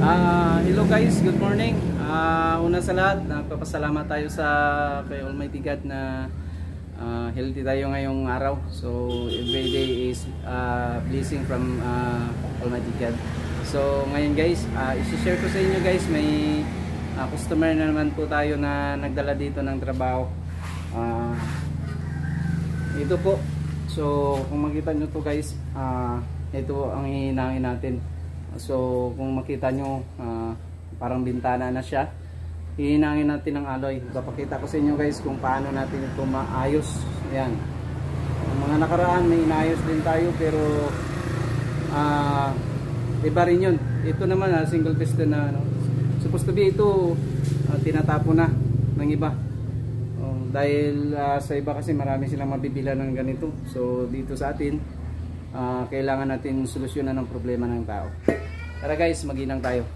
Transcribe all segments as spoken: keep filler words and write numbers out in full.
Uh, hello guys, good morning. Uh, una sa lahat, nagpapasalamat tayo sa kay Almighty God na uh, healthy tayo ngayong araw. So every day is uh, blessing from uh, Almighty God. So ngayon guys, uh, i-share ko sa inyo guys, may uh, customer na naman po tayo na nagdala dito ng trabaho. Uh, ito po. So kung makita nyo to guys, uh, ito ang hinangin natin. So kung makita nyo, uh, parang bintana na siya. Hihinangin natin ng alloy. Papakita ko sa inyo guys kung paano natin ito maayos. Ayan. Mga nakaraan may inayos din tayo, pero uh, iba rin yun. Ito naman uh, single piston na ano. Supposed to be ito uh, tinatapo na ng iba. Uh, dahil uh, sa iba kasi marami silang mabibila ng ganito. So dito sa atin, uh, kailangan natin solusyonan ng problema ng tao. Tara guys, mag-inang tayo.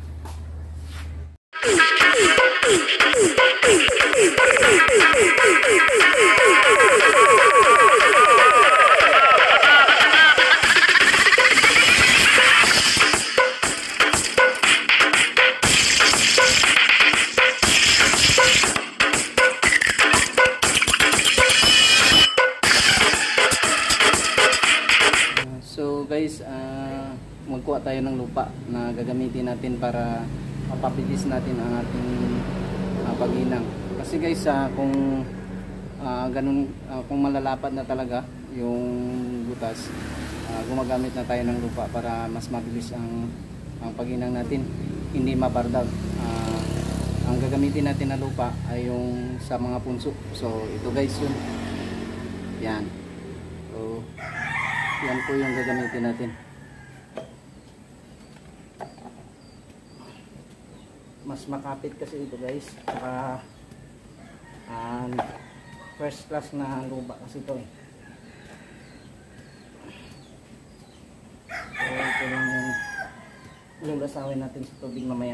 So guys, uh, magkuha tayo ng lupa na gagamitin natin para mapabilis natin ang ating uh, pag-inang. Kasi guys, uh, kung uh, ganun, uh, kung malalapad na talaga yung butas, uh, gumagamit na tayo ng lupa para mas mabilis ang, ang pag-inang natin, hindi mabardag. Uh, ang gagamitin natin na lupa ay yung sa mga punso. So ito guys, yun. Yan. So yan po yung gagamitin natin. Mas makapit kasi ito guys. Saka um, first class na lupa kasi ito eh. So ito lang yung lulasawin natin sa tubig mamaya.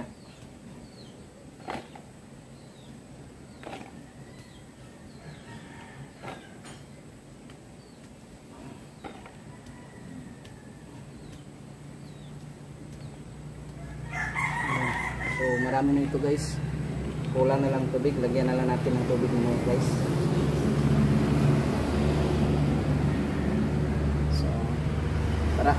So marami na ito guys, kulang na lang tubig, lagyan na lang natin ng tubig na guys. So tara.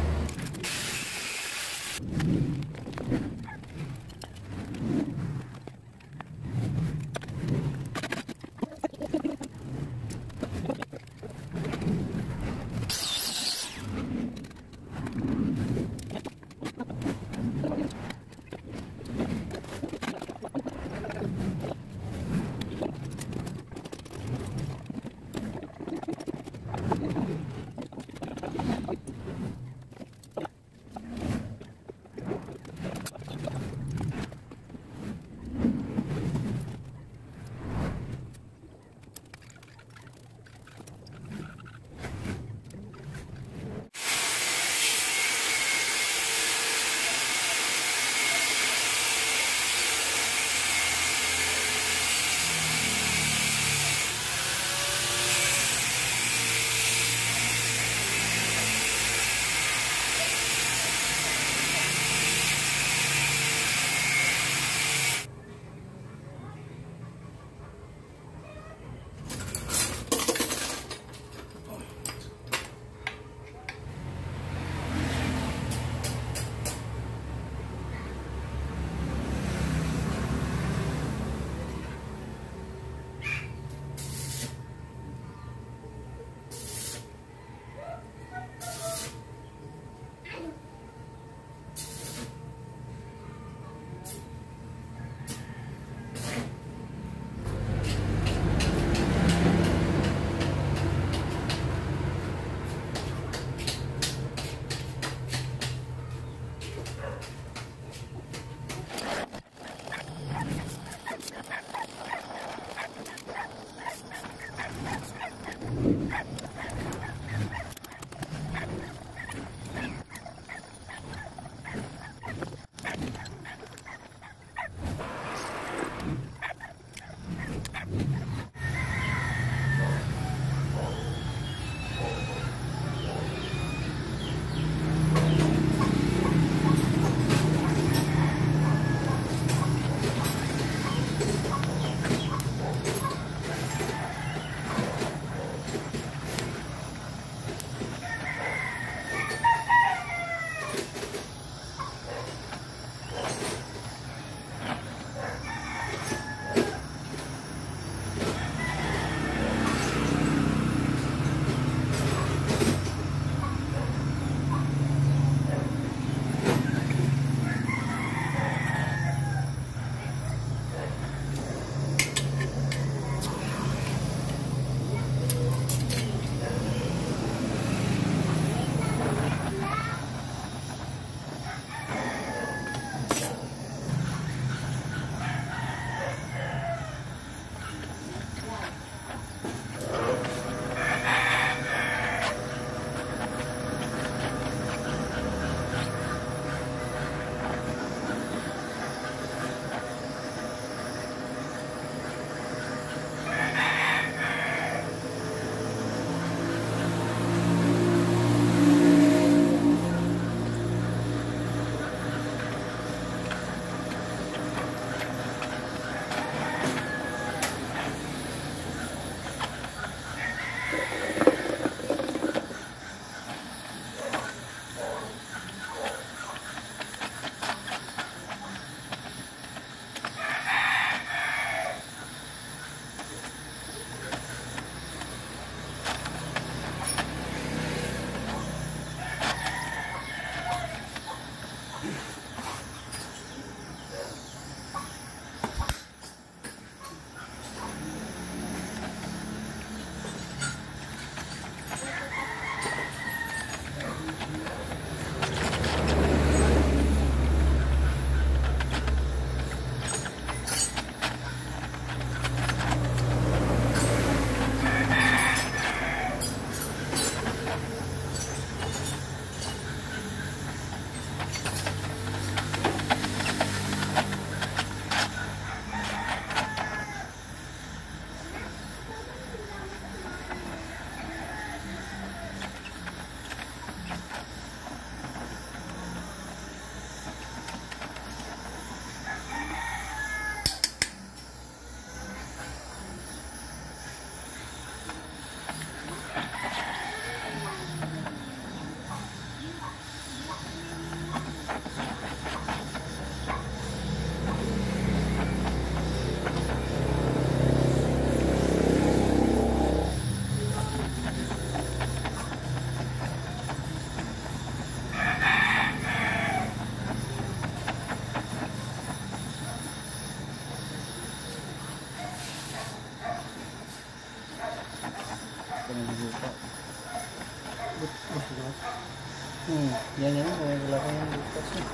Hmm, yan yan. Wala ko yung bukas eh.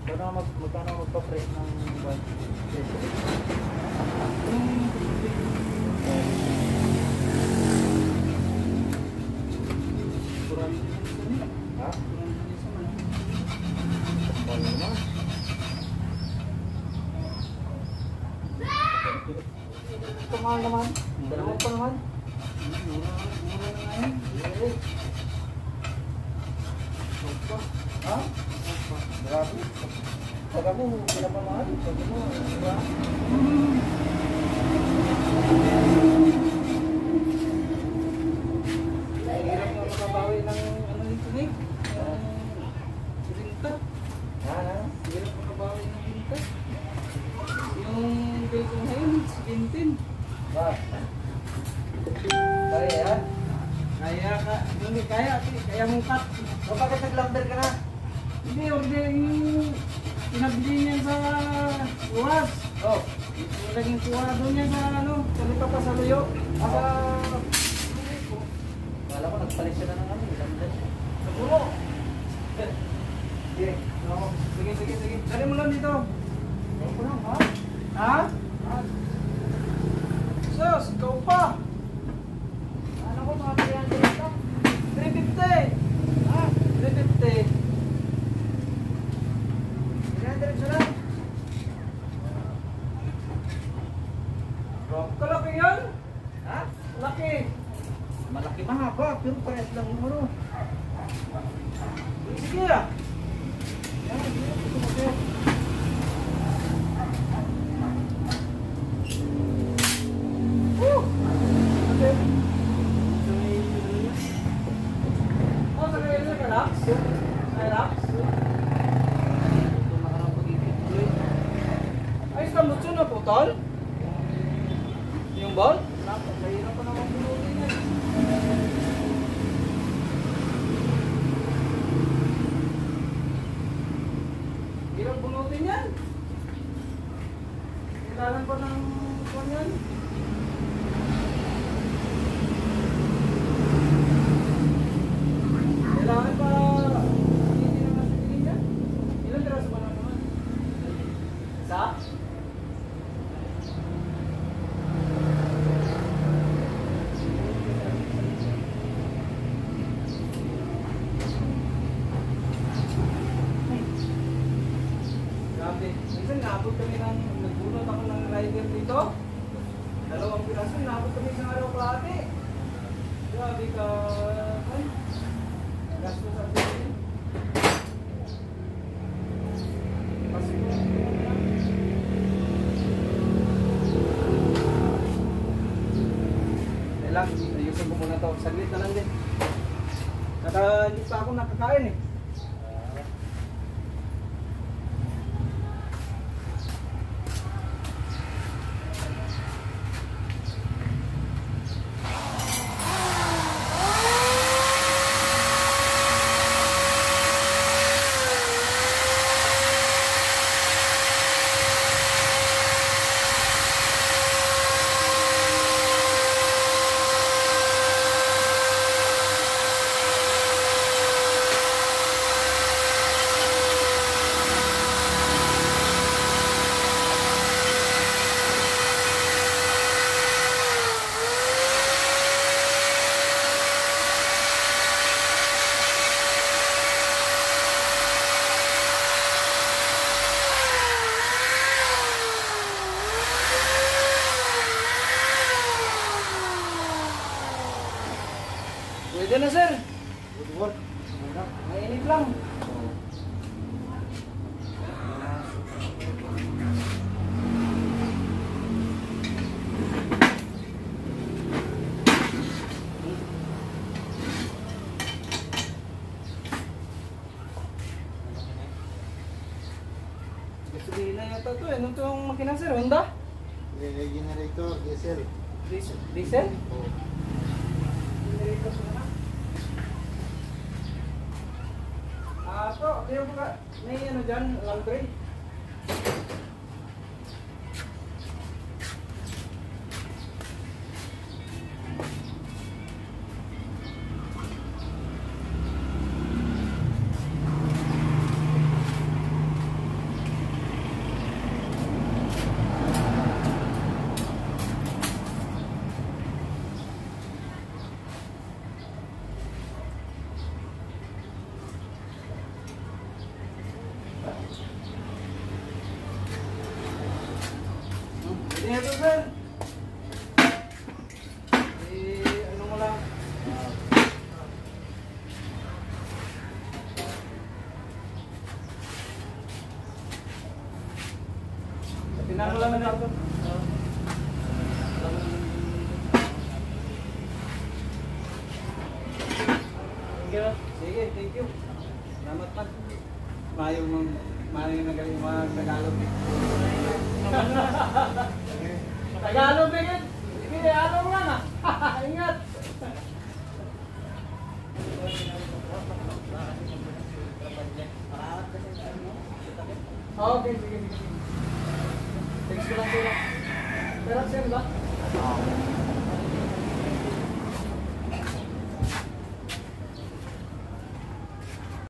Magkano mag magkano magpa-press ng one? Ha? Ano naman? Ito mahal naman. Dalawa pa naman. Ha? Grabe. Pagka mo, pinapamahal. Pagka mo, diba? Hirap na makabawi ng ano nito ni? Yung binta. Ha? Ha? Hirap makabawi ng binta. Yung bill ko ngayon, seventeen. Ba? Kaya yan? Kaya ka, hindi kaya, kaya mong cut. O bakit nag-lumber ka na? Hindi, order yung pinabili niya sa luwas. Oh. Yung naging kuwado niya sa ano, kalita pa sa luyo. Sa... Kala ko nagpalit siya na ng ano, lumber. Sa puno. Sige, no. Sige, sige, sige. Dali mo lang dito. Ako lang, ha? Ha? Sus, ikaw pa. Ano ko, mga three hundred lang. three fifty. Ha? three fifty. three hundred na lang. Kalaki yan? Ha? Laki. Malaki mahaba, pero parehas lang yung ano. Sige ah. Yan, yan, ito mo sir. Woo! Okay. Oh, sa kaya na relax? Relax? Ito na ka ng pag-ibig. Ay, sa mutso na putol? Yung ball? Mahirap pa naman bunutin yan. Hirap bunutin yan. Kailangan pa ng kwan yan. Kailangan pa hindi na nasa tingin yan. Ilan tiraso ba naman? Isa? Grabe. Minsan naabot kami ng, nagbunot ako ng rider dito. Dalawang piraso, naabot kami sa araw kalahati. Grabe ka. Ay, gasto sa atin. Kasi ko. Relax, ayusin ko muna ito. Saglit na lang din. Kata hindi pa ako nakakain eh. Pwede na sir. Good work. Mainit lang. Gasolina yata to eh. Ano to yung makina sir? Honda? Eh, generator, diesel. Diesel? Diesel? Oh. Generator ko na. Ah, to. Kaya ba ka? May ano dyan? Laundry? Ingat po, sir. Eh, ano mo lang. Tinan mo lang na ito. Sige, thank you. Salamat pa. Mayo mong mayo na galing mga Tagalog. Tagalog din yan. Sige, ano mo nga na. Ingat. Okay, sige, sige. Thanks ko lang sila. Pero sir ba?